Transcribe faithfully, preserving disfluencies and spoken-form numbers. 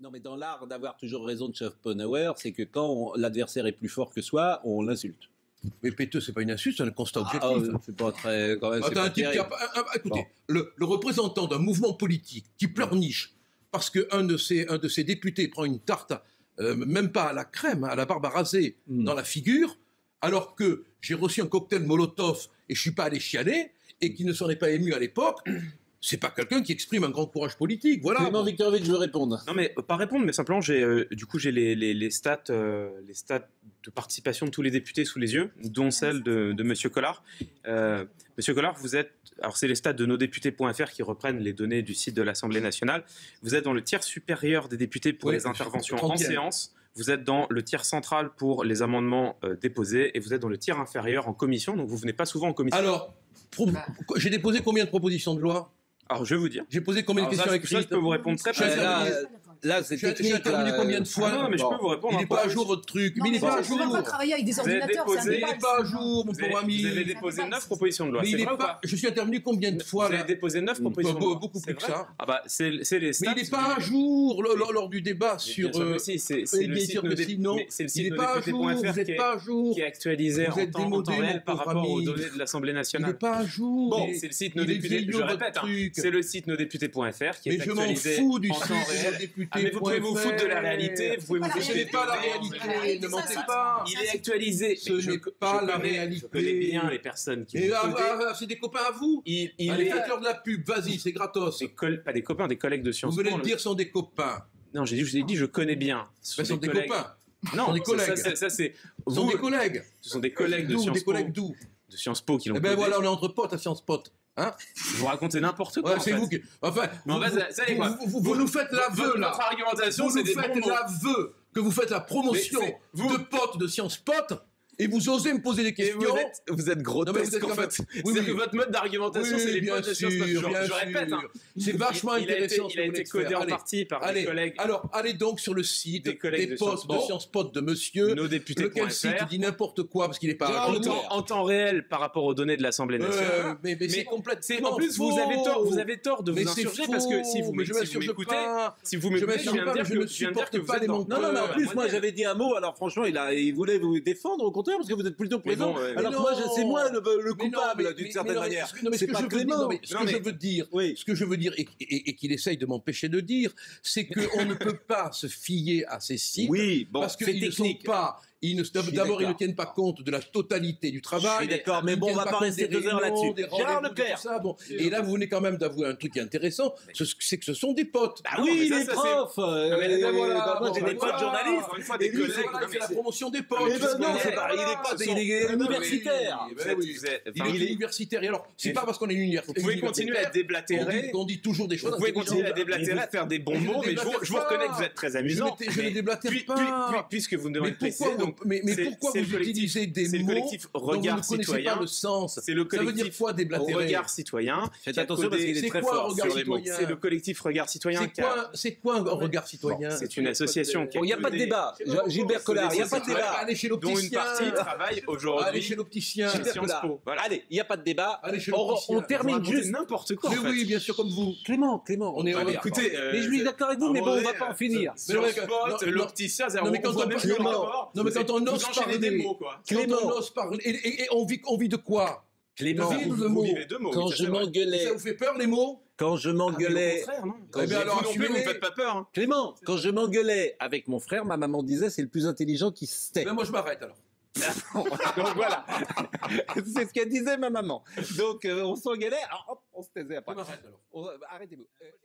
Non, mais dans l'art d'avoir toujours raison de Schopenhauer, c'est que quand l'adversaire est plus fort que soi, on l'insulte. Mais péteux, c'est pas une insulte, c'est un constat objectif. Ah, c'est pas très. Quand même, Attends, pas un type qui a, un, un, écoutez, bon. le, le représentant d'un mouvement politique qui pleurniche parce qu'un de ses, un de ses députés prend une tarte, euh, même pas à la crème, à la barbe à raser, mm. dans la figure, alors que j'ai reçu un cocktail Molotov et je suis pas allé chialer, et qui ne s'en est pas ému à l'époque. C'est pas quelqu'un qui exprime un grand courage politique, voilà. Clément Viktorovitch, je veux répondre. Non, mais euh, pas répondre, mais simplement, j'ai, euh, du coup, j'ai les, les, les stats, euh, les stats de participation de tous les députés sous les yeux, dont celle de, de Monsieur Collard. Euh, Monsieur Collard, vous êtes, alors c'est les stats de nosdéputés point F R qui reprennent les données du site de l'Assemblée nationale. Vous êtes dans le tiers supérieur des députés pour ouais, les interventions en séance. Vous êtes dans le tiers central pour les amendements euh, déposés, et vous êtes dans le tiers inférieur en commission. Donc vous venez pas souvent en commission. Alors, pro- j'ai déposé combien de propositions de loi? Alors, je vais vous dire. J'ai posé combien de questions ça, écrites? Ça, je peux vous répondre très précisément. Là, c'est technique. J'ai intervenu combien de fois? Non, mais je peux vous répondre. Il n'est pas à jour, votre truc. Non, il n'est pas à jour. jour. On va pas travailler avec des ordinateurs. Il n'est pas à jour, mon pauvre ami. Vous avez déposé neuf propositions de loi. Mais il est pas. Je suis intervenu combien de fois? Vous avez déposé neuf propositions de loi. Beaucoup plus que ça. Ah bah, c'est les stats. Mais il n'est pas à jour lors du débat sur. Si, c'est le site nosdéputés.fr qui est actualisé en temps réel par rapport aux données de l'Assemblée nationale. Il n'est pas à jour. Bon, c'est le site nosdéputés. Je répète, c'est le site nosdéputés.fr qui est actualisé en temps réel. Mais vous pouvez vous foutre de la réalité, vous pouvez vous foutre. Ce n'est pas la réalité, ne mentez pas. Il est actualisé. Ce n'est pas la réalité. Je connais bien les personnes qui. Et c'est des copains à vous. Il est faites-leur de la pub, vas-y, c'est gratos. Pas des copains, des collègues de Sciences Po. Vous venez de dire sont des copains. Non, j'ai dit, je vous ai dit, je connais bien. Ce sont des copains. Non, sont des collègues. Ça, c'est. Ce sont des collègues. Ce sont des collègues de Sciences Po. Des collègues d'où? De Sciences Po qui l'ont. Eh ben voilà, on est entre potes à Sciences Po. Hein? Vous racontez n'importe quoi. Ouais, c'est vous qui. Enfin, vous, vous, ça, vous, vous, vous, vous nous faites l'aveu là. Votre argumentation, c'est des bons mots. Vous nous faites l'aveu que vous faites la promotion de potes de Sciences Po. Et vous osez me poser des questions. Vous êtes, vous êtes grotesque, en fait. Oui, C'est-à-dire que votre mode d'argumentation, oui, c'est les potes de Sciences Po. Je, je répète. Hein. C'est vachement il, il intéressant. A été, il a été codé en allez, partie par allez, des collègues. Alors, allez donc sur le site des, des de postes de Sciences Po de monsieur. Lequel site dit n'importe quoi parce qu'il n'est pas en temps, en temps réel par rapport aux données de l'Assemblée nationale. Euh, mais mais, mais c'est complètement. En plus, faux. vous avez tort. Vous avez tort de mais vous insurger parce que si vous m'écoutez, si vous m'écoutez, je viens de dire que je ne supporte pas les menteurs. Non, non, mais en plus, moi, j'avais dit un mot. Alors, franchement, il voulait vous défendre au contraire parce que vous êtes plutôt présent. Alors moi, c'est moi le, le coupable d'une certaine non, manière. Non, mais ce que, je veux, non, mais ce que je veux dire, oui. ce que je veux dire, et, et, et qu'il essaye de m'empêcher de dire, c'est qu'on ne peut pas se fier à ces sites, oui, bon, parce qu'ils ne sont pas. D'abord, ils ne tiennent pas compte de la totalité du travail. Je suis d'accord, mais bon, on va pas rester deux heures là-dessus. Gérard Leclerc. Bon. Et là, vous venez quand même d'avouer un truc intéressant, c'est que ce sont des potes. Ah oui, les profs. Moi, j'ai des potes journalistes. Une fois des collègues. C'est la promotion des potes. Mais non, il est universitaire. Il est universitaire. Et alors, c'est pas parce qu'on est universitaire. Vous pouvez continuer à déblatérer. On dit toujours des choses. Vous pouvez continuer à déblatérer, à faire des bons mots, mais je vous reconnais que vous êtes très amusant. Je ne déblatère pas. Puisque vous me demandez de préciser. Mais, mais pourquoi vous utilisez des mots le collectif Regard dont vous ne connaissez pas le sens? C'est le collectif Ça veut dire quoi, déblatérer? Regard Citoyen. Faites attention parce qu'il est très fort sur les mots. C'est le collectif Regard Citoyen. C'est quoi un Regard Citoyen? C'est une association qui... Il n'y a pas de débat. Gilbert Collard, il n'y a pas de débat. Allez chez l'opticien. Dont une partie travaille aujourd'hui. Allez chez l'opticien. Allez, il n'y a pas de débat. On termine juste n'importe quoi. Mais oui, bien sûr, comme vous. Clément, Clément. On est écoutez. Mais je suis d'accord avec vous, mais bon, on ne va pas en finir. L'opticien, non, mais quand on ose parler des mots, quoi. Clément, on ose parler. Et, et on, vit, on vit de quoi? Clément, vous, vous, vous vivez de mots. Quand oui, je m'engueulais. Ça vous fait peur, les mots? Quand je m'engueulais. Ah, quand eh bien alors, vous non plus, vous ne faites pas peur. Hein. Clément, quand je m'engueulais avec mon frère, ma maman disait c'est le plus intelligent qui se tait. Ben moi, je m'arrête alors. Donc voilà. C'est ce qu'elle disait ma maman. Donc euh, on s'engueulait, alors hop, on se taisait après. Je m'arrête alors. Arrêtez-vous.